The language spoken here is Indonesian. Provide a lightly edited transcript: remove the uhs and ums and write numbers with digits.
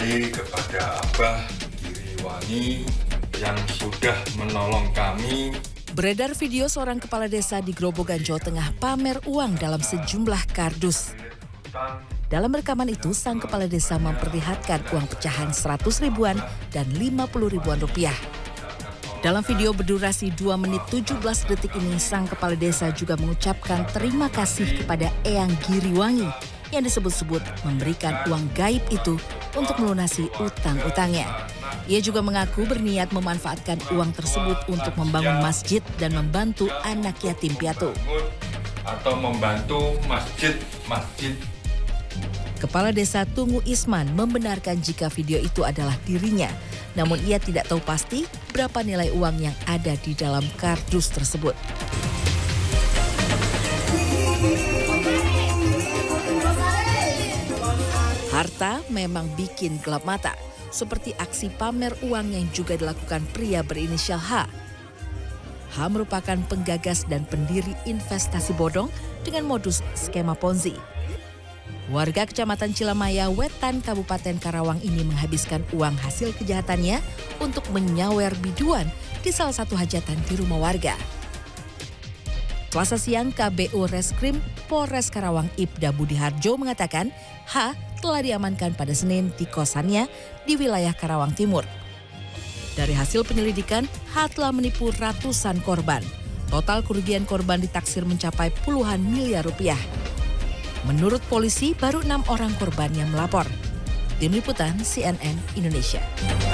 kembali kepada Abah Giriwangi yang sudah menolong kami. Beredar video seorang kepala desa di Grobogan, Jawa Tengah pamer uang dalam sejumlah kardus. Dalam rekaman itu, sang kepala desa memperlihatkan uang pecahan 100 ribuan dan 50 ribuan rupiah. Dalam video berdurasi 2 menit 17 detik ini, sang kepala desa juga mengucapkan terima kasih kepada Eyang Giriwangi yang disebut-sebut memberikan uang gaib itu untuk melunasi utang-utangnya. Ia juga mengaku berniat memanfaatkan uang tersebut untuk membangun masjid dan membantu anak yatim piatu. Atau membantu masjid. Kepala Desa Tungu Isman membenarkan jika video itu adalah dirinya. Namun ia tidak tahu pasti berapa nilai uang yang ada di dalam kardus tersebut. Harta memang bikin gelap mata, seperti aksi pamer uang yang juga dilakukan pria berinisial H. H merupakan penggagas dan pendiri investasi bodong dengan modus skema Ponzi. Warga Kecamatan Cilamaya, Wetan, Kabupaten Karawang ini menghabiskan uang hasil kejahatannya untuk menyawer biduan di salah satu hajatan di rumah warga. Selasa siang, KBU Reskrim Polres Karawang Ibda Budi Harjo mengatakan H telah diamankan pada Senin di kosannya di wilayah Karawang Timur. Dari hasil penyelidikan, H telah menipu ratusan korban. Total kerugian korban ditaksir mencapai puluhan miliar rupiah. Menurut polisi, baru 6 orang korban yang melapor. Tim Liputan CNN Indonesia.